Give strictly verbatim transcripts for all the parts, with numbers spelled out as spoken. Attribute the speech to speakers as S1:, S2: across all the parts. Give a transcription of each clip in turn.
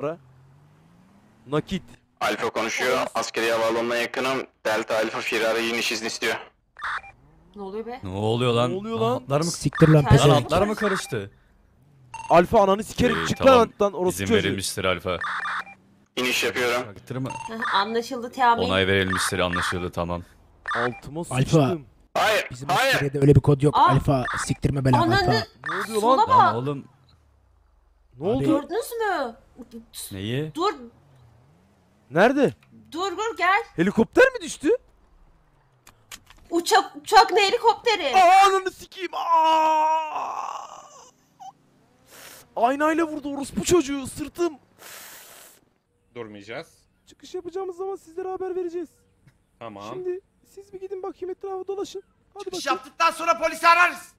S1: para. Nakit.
S2: Alfa konuşuyor. Askeri havaalanına yakınım. Delta Alfa firari iniş izni istiyor.
S3: Ne oluyor be?
S4: Ne oluyor lan?
S1: Ne oluyor lan?
S4: Atlar mı,
S5: Siktir lan
S3: Lan
S4: lan
S5: pezevenk.
S4: atlar mı karıştı?
S1: Alfa ananı sikerim.
S4: Ee,
S1: Çık
S4: tamam.
S1: lan alttan orası
S4: İzin
S1: çocuğu.
S4: verilmiştir Alfa.
S2: İniş yapıyorum.
S4: Çaktırma.
S3: Heh, anlaşıldı Teamin.
S4: Onay verilmiştir, anlaşıldı, tamam.
S1: Altıma
S5: Alfa.
S1: sıçtım.
S2: Hayır,
S5: Bizim
S2: hayır.
S5: askeriyede öyle bir kod yok.
S3: Aa.
S5: Alfa siktirme belanı
S3: Ananı-
S5: alfa.
S1: Ne oluyor
S3: Sola
S1: lan?
S3: bak.
S4: Lan oğlum
S1: Ne oldu?
S3: Gördünüz mü?
S4: neyi?
S3: Dur.
S1: Nerede?
S3: Dur dur gel.
S1: Helikopter mi düştü?
S3: Uçak, uçak ne helikopteri?
S1: Aa ananı sikeyim. Aa! Aynayla vurdu orospu çocuğu sırtım.
S6: Durmayacağız.
S1: Çıkış yapacağımız zaman sizlere haber vereceğiz.
S6: Tamam.
S1: Şimdi siz bir gidin bakayım etrafa dolaşın. Hadi
S7: Çıkış
S1: bakayım.
S7: yaptıktan sonra polisi ararız.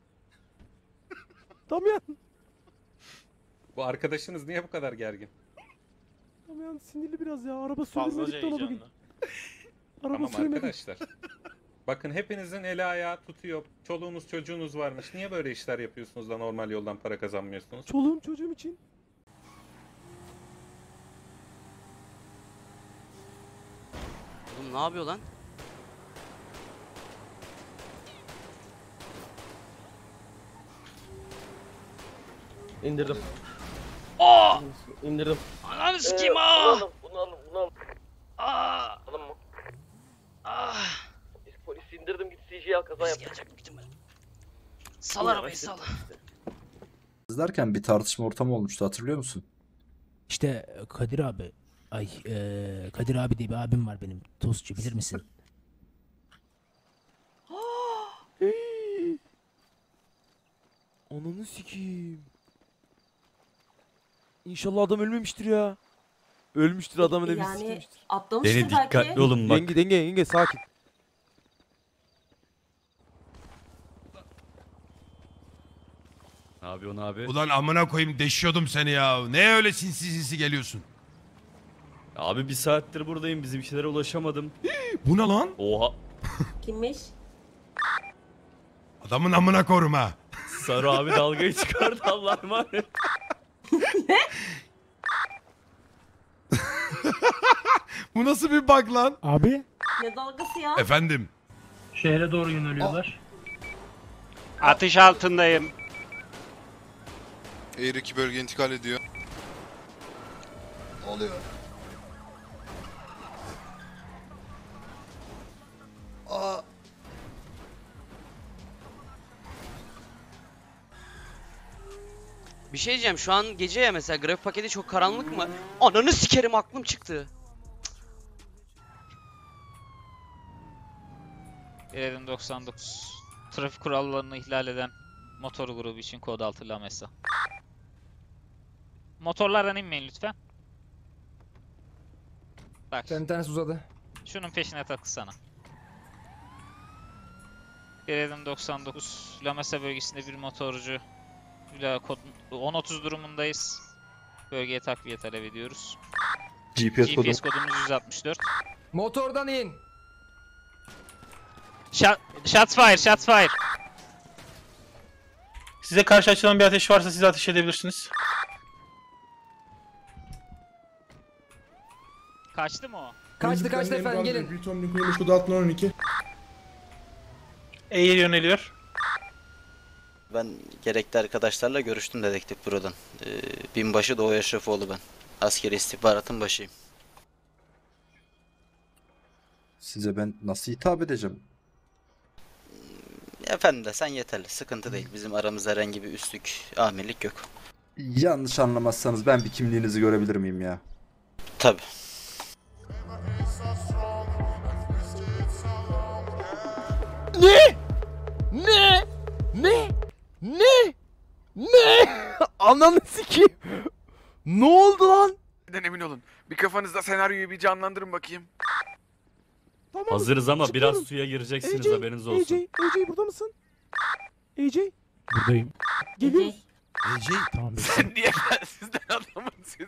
S1: Damyan.
S6: Bu arkadaşınız niye bu kadar gergin?
S1: Damyan sinirli biraz ya. Araba sürmedik de ona bugün. Araba
S6: Tamam
S1: sürmedik.
S6: arkadaşlar. Bakın hepinizin eli ayağı tutuyor. Çoluğunuz çocuğunuz varmış. Niye böyle işler yapıyorsunuz da normal yoldan para kazanmıyorsunuz?
S1: Çoluğum çocuğum için.
S8: Oğlum ne yapıyor lan?
S9: İndirdim.
S8: Aa!
S9: İndirdim.
S8: Ananı sikeyim aa!
S9: Bunu alın, bunu alın, bunu alın.
S8: Aa!
S9: Alın mı?
S8: Ah!
S9: Polis indirdim git C J'ye al kaza
S8: Biz
S9: yap.
S8: gelecek büyük ihtimalle. Sal arabayı sal.
S10: İzlerken bir tartışma ortamı olmuştu, hatırlıyor musun?
S5: İşte Kadir abi. Ay eee Kadir abi diye bir abim var benim. Tostçu bilir misin?
S1: Hey. Ananı sikeyim. İnşallah adam ölmemiştir ya. Ölmüştür adamın evi
S3: Yani
S1: sikmiştir.
S3: atlamıştır
S4: Deni
S3: belki.
S4: dikkatli olun bak.
S1: Yenge denge yenge sakin.
S4: Ne yapıyorsun abi?
S7: Ulan amına koyayım deşiyordum seni ya. Ne öyle sinsi sinsi geliyorsun?
S4: Abi bir saattir buradayım, bizimkilere ulaşamadım.
S7: Bu ne lan?
S4: Oha.
S3: Kimmiş?
S7: Adamın amına korum ha.
S4: Sarı abi dalgayı çıkardı, Allah'a emanet.
S7: Bu nasıl bir bug lan?
S5: Abi.
S3: Ne dalgası ya?
S7: Efendim.
S9: Şehre doğru yöneliyorlar.
S2: Atış altındayım.
S11: Air iki bölge intikal ediyor. Ne oluyor? Aa.
S8: Bir şey diyeceğim, şu an gece ya, mesela grafik paketi çok karanlık mı? Ananı sikerim, aklım çıktı.
S12: Eredim doksan dokuz. Trafik kurallarını ihlal eden motor grubu için kod altı Lamesa. Motorlardan inmeyin lütfen. Bak.
S9: Sentens uzadı.
S12: Şunun peşine takılsana. Eredim doksan dokuz. Lamesa bölgesinde bir motorcu. Bir kod on otuz durumundayız. Bölgeye takviye talep ediyoruz.
S10: G P S,
S12: G P S kodumuz yüz altmış dört.
S9: Motordan in.
S12: Shot, shots fire, shots fire.
S9: Size karşı açılan bir ateş varsa siz ateş edebilirsiniz.
S12: Kaçtı mı o?
S9: Kaçtı kaçtı efendim gelin.
S7: Bir ton nüklemiş kodu altına on iki.
S9: Eğer yöneliyor.
S8: Ben gerekli arkadaşlarla görüştüm dedektif buradan. Ee, binbaşı Doğu Eşrefoğlu ben. Askeri istihbaratın başıyım.
S10: Size ben nasıl hitap edeceğim?
S8: Efendim de sen yeterli, sıkıntı değil. Bizim aramızda herhangi bir üstlük, amirlik yok.
S10: Yanlış anlamazsanız ben bir kimliğinizi görebilir miyim ya?
S8: Tabi.
S1: Ne? Ne? Ne? Ne? Ne? Ananı sikeyim. Ne oldu lan?
S2: Emin olun. Bir kafanızda senaryoyu bir canlandırın bakayım.
S1: Tamam.
S4: Hazırız ama
S1: çıkıyorum.
S4: biraz suya gireceksiniz,
S1: A J,
S4: haberiniz olsun.
S1: A J, A J burada mısın? A J,
S5: Buradayım.
S1: geliyor.
S3: Ece.
S7: Ece.
S5: Tamam.
S2: Sen niye sizden adamın siz?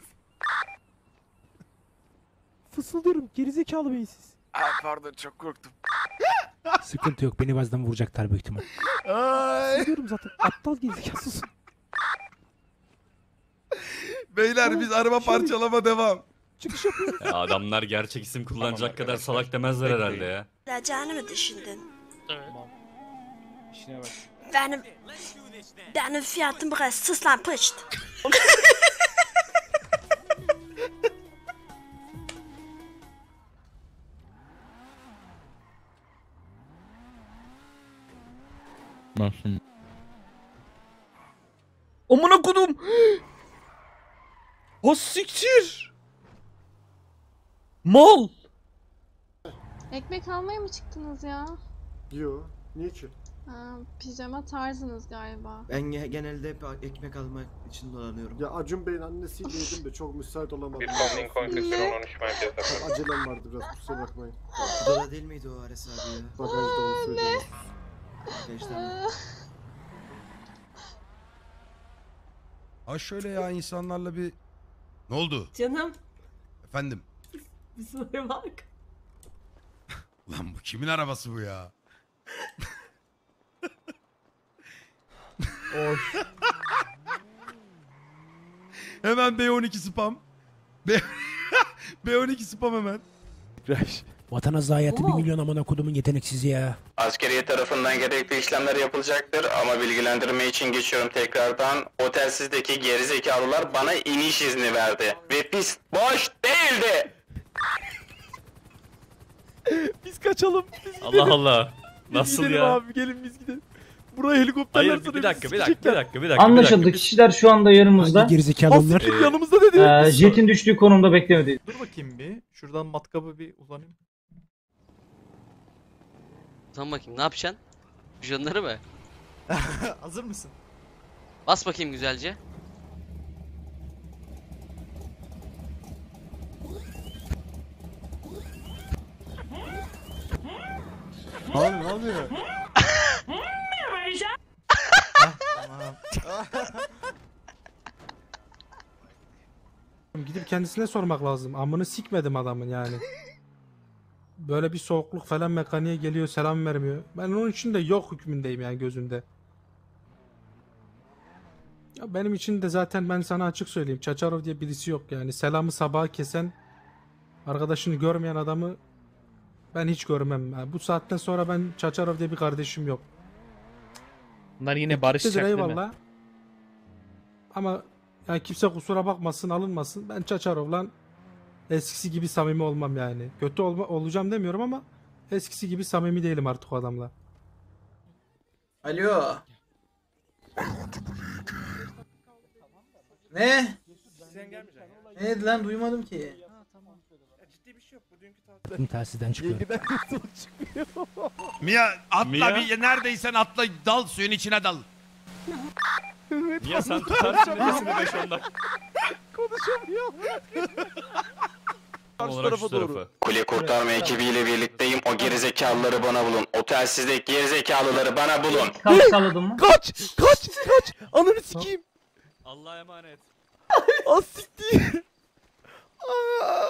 S1: Fısıldıyorum gerizekalı beyinsiz.
S2: Ay pardon çok korktum.
S5: Sıkıntı yok. Beni birazdan vuracaklar büyük ihtimal.
S1: Fısıldıyorum zaten. Aptal gerizekalısın.
S7: Beyler biz araba parçalama devam.
S1: Çıkış yapıyoruz.
S4: Ya adamlar gerçek isim kullanacak
S6: Tamam
S4: kadar
S6: arkadaşlar.
S4: salak demezler
S6: Bekleyin.
S4: herhalde ya.
S3: Geleceğini mi düşündün?
S1: İşine bak.
S3: Benim... Benim fiyatım bu kadar. Sus lan pışt.
S4: Amına kodum. O siktir. Mal.
S3: Ekmek almaya mı çıktınız ya?
S1: Yo. Niye ki?
S3: Ha, pijama tarzınız galiba.
S9: Ben genelde hep ekmek almak için dolanıyorum.
S1: Ya Acun Bey'in annesiyle yedim de çok müsait olamadım.
S6: Bir Lincoln kırk on üç merkez.
S1: Acelem vardı biraz, kusura bakmayın.
S9: Dola değil miydi o Ares abi ya?
S1: Bagajda onu söylüyorum.
S9: Gençler.
S7: Ha şöyle ya insanlarla bir... Ne oldu?
S3: Canım,
S7: Efendim?
S3: bir soru bak.
S7: Lan bu kimin arabası bu ya?
S1: Hoş.
S7: Hemen B on iki spam. B... B on iki spam hemen.
S5: Vatan zayiatı
S3: Bu
S5: bir
S3: mu?
S5: milyon amına kodumun yeteneksizi ya.
S2: Askeriye tarafından gerekli işlemler yapılacaktır ama bilgilendirme için geçiyorum tekrardan. Otelsizdeki gerizekalılar bana iniş izni verdi ve pist boş değildi.
S1: Biz kaçalım. Biz
S4: Allah Allah.
S1: Biz
S4: Nasıl
S1: gidelim
S4: ya?
S1: abi, gelin biz gidelim. Buraya helikopterler
S4: Hayır
S1: sonra
S4: bir dakika
S1: bizi
S4: bir dakika bir
S1: sikecekler.
S4: dakika bir dakika.
S13: Anlaşıldı.
S4: Bir dakika.
S13: Kişiler şu anda yanımızda.
S5: Hangi gerizekalı onlar?
S1: Asiktir,
S4: Ee,
S1: yanımızda dedi.
S13: Ee, jetin düştüğü konumda beklemedi.
S1: Dur bakayım bir. Şuradan matkabı bir uzanayım.
S8: Tamam bakayım ne yapacaksın? Jonları mı?
S1: Hazır mısın?
S8: Bas bakayım güzelce.
S1: Abi ne oluyor? Gidip kendisine sormak lazım. Amını sikmedim adamın yani. Böyle bir soğukluk falan mekaniğe geliyor, selam vermiyor. Ben onun için de yok hükmündeyim yani gözünde. Ya benim için de zaten ben sana açık söyleyeyim. Çaçarov diye birisi yok yani. Selamı sabaha kesen, arkadaşını görmeyen adamı ben hiç görmem. Yani bu saatten sonra ben Çaçarov diye bir kardeşim yok.
S9: Bunlar yine
S1: Barışacak eyvallah. Ama yani kimse kusura bakmasın, alınmasın. Ben Çaçarov'la eskisi gibi samimi olmam yani. Kötü olma, olacağım demiyorum ama eskisi gibi samimi değilim artık o adamla.
S9: Alo. Ne? Ne lan duymadım ki.
S5: Tüm telsizden çıkıyor.
S7: Mia atla
S4: Mia?
S7: bir neredeysen atla dal suyun içine dal.
S4: Niye sen tutarsın nefesini beş on dakika.
S1: Konuşamıyorum.
S4: Tam olarak şu tarafa.
S2: Kule kurtarma ekibiyle birlikteyim. O gerizekalıları bana bulun. Otelsizdeki gerizekalıları bana bulun.
S13: Kalk salladın mı?
S1: Kaç! Kaç! Kaç! Ananı sikeyim!
S4: Allah'a emanet.
S1: Az siktir! Aa!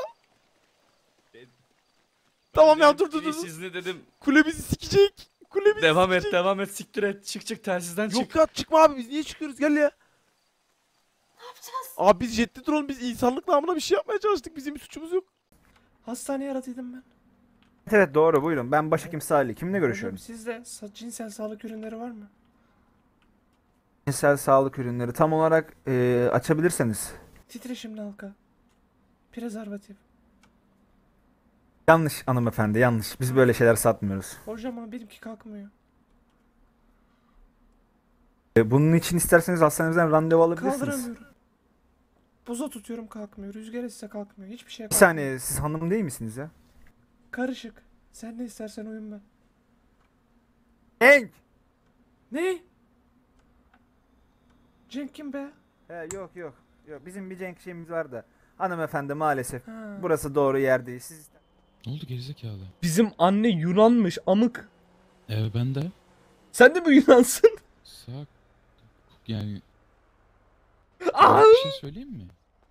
S1: Tamam ya dur dur dur.
S4: İşsizliği dedim.
S1: Kule bizi sikecek. Kule bizi
S4: Devam et
S1: sikecek.
S4: devam et siktir et. Çık çık telsizden çık.
S1: Yok ya çıkma abi, biz niye çıkıyoruz, gel ya. Ne yapacağız? Abi biz jette duralım, biz insanlık namına bir şey yapmaya çalıştık, bizim bir suçumuz yok. Hastaneye aradıydım ben.
S9: Evet doğru buyurun. Ben başhekim Salih. Kimle görüşüyorum?
S1: Sizde sa- cinsel sağlık ürünleri var mı?
S9: Cinsel sağlık ürünleri tam olarak e, açabilirseniz.
S1: Titreşimli halka. Prezervatif.
S9: Yanlış hanımefendi yanlış. Biz böyle şeyler satmıyoruz.
S1: Hocam ama benimki kalkmıyor.
S9: E, bunun için isterseniz hastanemizden randevu alabilirsiniz.
S1: Kaldıramıyorum. Buza tutuyorum, kalkmıyor. Rüzgar esse kalkmıyor. Hiçbir şey
S9: Bir
S1: kalkmıyor.
S9: saniye siz hanım değil misiniz ya?
S1: Karışık. Sen ne istersen uyum ben.
S9: Cenk!
S1: Ne? Cenk kim be?
S9: He, yok yok. Yok bizim bir Cenk şeyimiz var da. Hanımefendi maalesef
S1: Ha.
S9: burası doğru yer değil. Siz
S4: Ne oldu gerizekalı?
S9: Bizim anne Yunanmış amık.
S4: Evet ben de.
S9: Sen de mi Yunansın?
S4: Sağ yani
S9: Aa!
S4: bir şey söyleyeyim mi?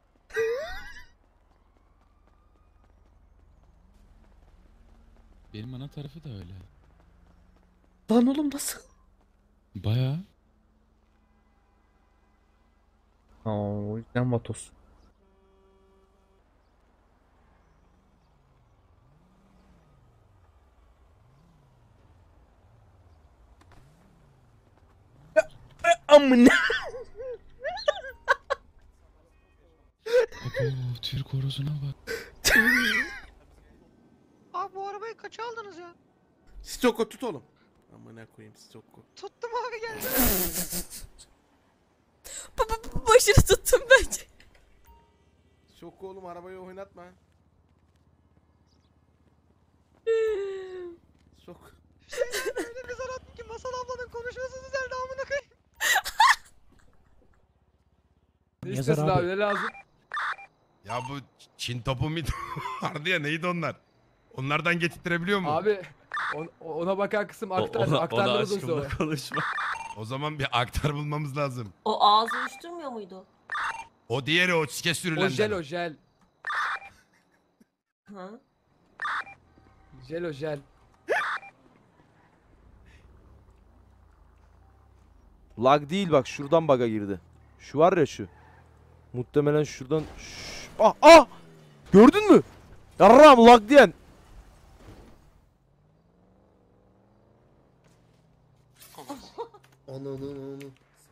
S4: Benim ana tarafı da öyle.
S9: Lan oğlum nasıl?
S4: Bayağı.
S9: Aa, o yüzden vatos.
S5: Amına.
S7: Abo Türk horozuna bak.
S14: Abi bu arabayı kaça aldınız ya?
S1: Stoko tut oğlum. Amına koyayım Stoko.
S14: Tuttum abi geldi.
S3: Başını tuttum bence.
S1: Stoko oğlum arabayı oynatma. Sok.
S14: Öyle bir zar attım ki Masal ablanın konuşması düzeldi amına koyayım.
S5: Yazar abi.
S14: Ne lazım?
S7: Ya bu Çin topu mi vardı ya, neydi onlar? Onlardan getirtirebiliyor mu?
S14: Abi on, ona bakan kısım
S4: O-
S14: aktar,
S4: ona, ona
S14: aktarlarız o
S4: aşkımla
S14: sonra.
S4: konuşma.
S7: O zaman bir aktar bulmamız lazım.
S3: O ağzı uyuşturmuyor muydu?
S7: O diğeri o sike sürülen.
S14: O jel o jel.
S3: Ha?
S14: Jel o jel.
S15: Lag değil bak, şuradan bug'a girdi. Şu var ya şu. Muhtemelen şuradan. Şş- Ah ah! Gördün mü? Yarram lag diyen.
S11: Onu onu onu.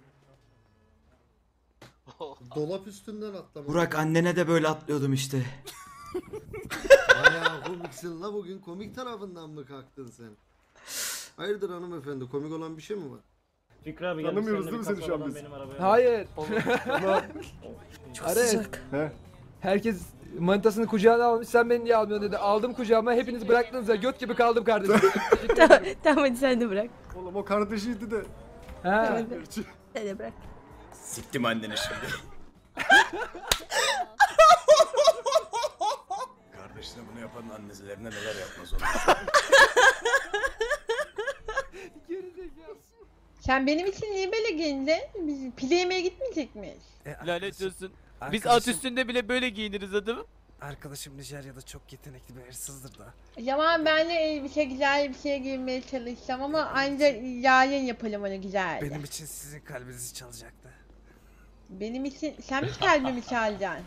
S11: Dolap üstünden atlama.
S10: Burak annene de böyle atlıyordum işte.
S11: Bayağı komiksin la bugün. Komik tarafından mı kalktın sen? Hayırdır hanımefendi, komik olan bir şey mi var?
S13: Fikri abi
S11: Tanımıyoruz değil mi seni şu an biz?
S14: Hayır.
S3: Çok
S14: Ares.
S3: sıcak.
S14: Herkes manitasını kucağına almış, sen beni niye almıyorsun dedi. Aldım kucağıma, hepiniz bıraktınız ya, göt gibi kaldım kardeşim.
S3: Tamam, tamam hadi sen de bırak.
S11: Oğlum o kardeşiydi de.
S14: Ha.
S3: Sen de bırak.
S10: Siktim anneni şimdi. Kardeşine bunu yapan annelerine neler yapmaz onu.
S14: Sen benim için niye böyle giyindin? Biz pide yemeye gitmeyecek miyiz?
S15: Lanet olsun. Biz at üstünde bile böyle giyiniriz adamım.
S10: Arkadaşım Nijerya'da çok yetenekli bir hırsızdır da.
S14: Yaman ben de elbise güzel bir şey giymeye çalışacağım ama ancak yayın yapalım onu güzel.
S10: Benim için sizin kalbinizi çalacaktı.
S14: Benim için sen mi kalbimi çalacaksın?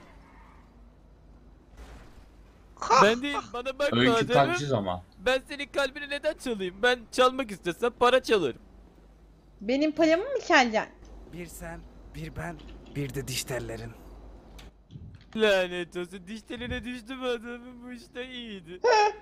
S15: Ben değil, bana bakma adamım.
S13: ama.
S15: Ben senin kalbini neden çalayım? Ben çalmak istesem para çalarım.
S14: Benim paramı mı çalacaksın?
S10: Bir sen, bir ben, bir de diş tellerin.
S15: Lanet olsun, diş teline düştüm adamım, bu işte iyiydi.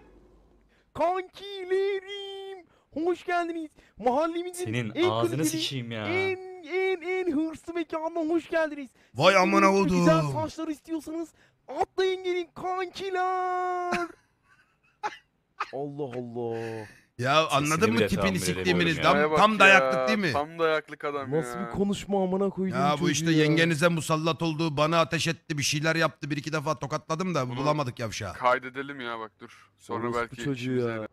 S15: Kankilerim, hoş geldiniz. Mahallemizin
S4: Senin
S15: en
S4: ağzını
S15: kaliteli,
S4: sikeyim ya.
S15: En en en hırslı mekanına hoş geldiniz.
S7: Vay
S15: Siz
S7: amına
S15: benim gibi
S7: kodum.
S15: Güzel saçlar istiyorsanız atlayın gelin kankiler. Allah Allah.
S7: Ya anladın
S4: Sesini
S7: mı
S4: bile
S7: tipini
S4: tahammül
S7: siktiğiminiz?
S4: edemiyorum
S7: Tam, tam dayaklık değil mi?
S11: Tam dayaklık adam
S15: Nasıl bir konuşma amına koydum
S7: Ya bu işte yengenize musallat oldu, bana ateş etti, bir şeyler yaptı, bir iki defa tokatladım da bulamadık yavşağı.
S11: Kaydedelim ya bak dur. Sonra belki
S15: çocuğu ya.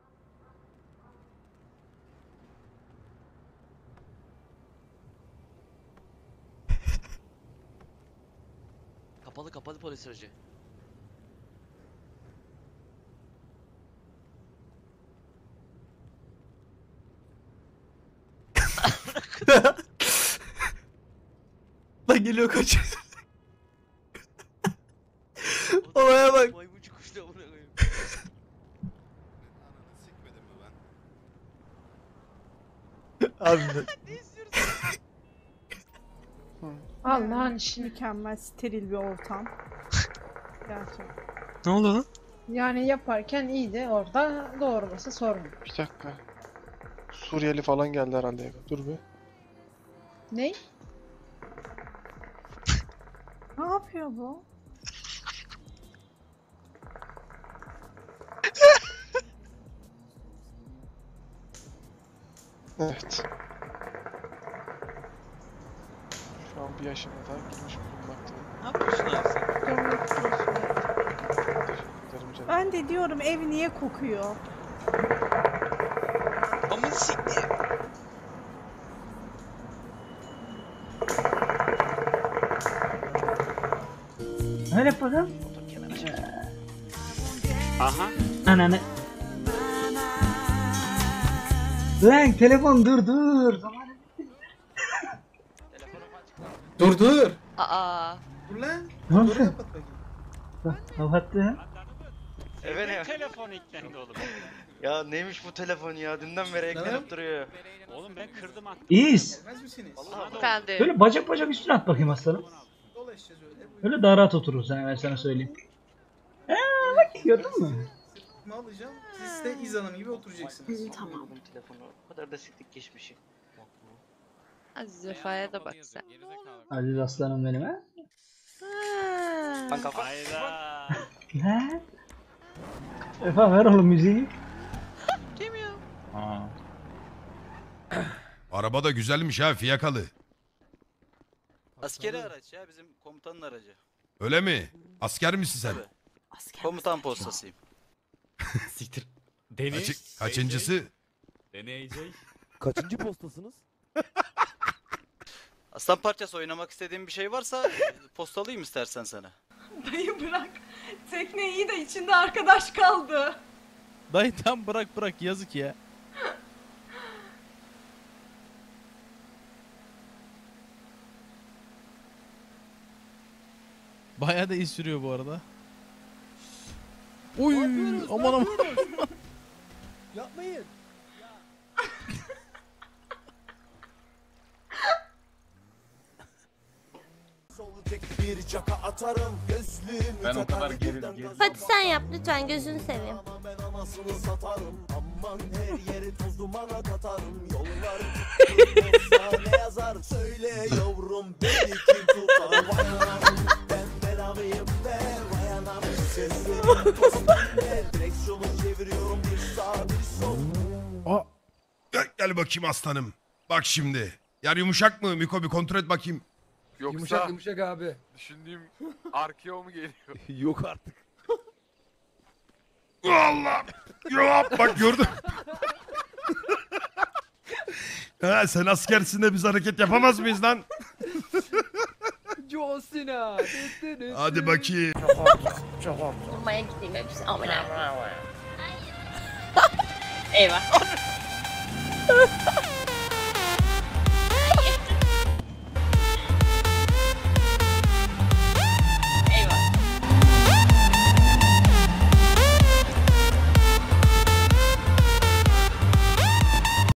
S10: Kapalı kapalı polis aracı.
S15: Lan geliyor kaçıyor. Olaya bak.
S10: Maymuncu kuşla amına koyayım.
S15: Abi.
S14: Allah'ın işi mükemmel, steril bir ortam. Gerçekten.
S11: Ne oldu lan?
S14: Yani yaparken iyiydi, orada doğurması sorun.
S11: Bir dakika. Suriyeli falan geldi herhalde eve. Dur bir.
S14: Ne? Ne yapıyor bu?
S11: Evet. Şu an bir aşamada girmiş bulunmakta.
S10: Ne yapıyorsun abi sen?
S11: Teşekkür ederim canım.
S14: Ben de diyorum ev niye kokuyor?
S10: Amın siktir.
S13: Ne yapalım?
S10: Otur kenara çek.
S2: Aha.
S13: Ananı. Lan telefon dur dur.
S11: Dur dur.
S10: Aa.
S11: Dur lan.
S13: Ne oldu?
S11: Dur kapat bakayım.
S13: Bak kapattı.
S2: Evet. Telefon ilklendi oğlum.
S8: Ya neymiş bu telefon ya? Dünden beri eklenip duruyor.
S13: Oğlum ben kırdım attım. İyiyiz.
S3: Efendim.
S13: Böyle bacak bacak üstüne at bakayım aslanım. Öyle daha rahat oturursun hemen sana söyleyeyim. Eee bak gördün mü?
S16: alacağım. Siz de İz Hanım gibi oturacaksınız.
S3: Tamam.
S8: Telefonu o kadar da siktik geçmişi.
S3: Aziz Vefa'ya da bak sen.
S13: Aziz aslanım benim ha.
S8: Kanka
S12: Hayda.
S13: Ne? Vefa ver oğlum müziği.
S3: Kim ya?
S7: Araba da güzelmiş ha, fiyakalı.
S8: Askeri araç ya, bizim komutanın aracı.
S7: Öyle mi? Asker misin sen?
S8: Tabii. Komutan postasıyım.
S4: Siktir. Deniz.
S7: Kaçı- kaçıncısı?
S4: Deneyecek.
S15: Kaçıncı postasınız?
S8: Aslan parçası oynamak istediğin bir şey varsa postalayayım istersen sana.
S3: Dayı bırak. Tekne iyi de içinde arkadaş kaldı.
S5: Dayı tam bırak bırak yazık ya. Bayağı da iyi sürüyor bu arada. Oy aman aman.
S15: Yapmayın.
S6: Ben o kadar geri geri.
S3: Hadi sen yap lütfen gözünü seveyim.
S7: Aa. Gel, gel bakayım aslanım. Bak şimdi. Yer yumuşak mı Miko, bir kontrol et bakayım.
S14: Yoksa... Yumuşak yumuşak abi.
S6: Düşündüğüm arkeo mu geliyor?
S15: Yok artık.
S7: Allah. Yok bak gördün. Ha, sen askersin de biz hareket yapamaz mıyız lan?
S14: John Cena.
S7: Hadi bakayım.
S3: Vurmaya gideyim hepsi. Amına. Eyvah.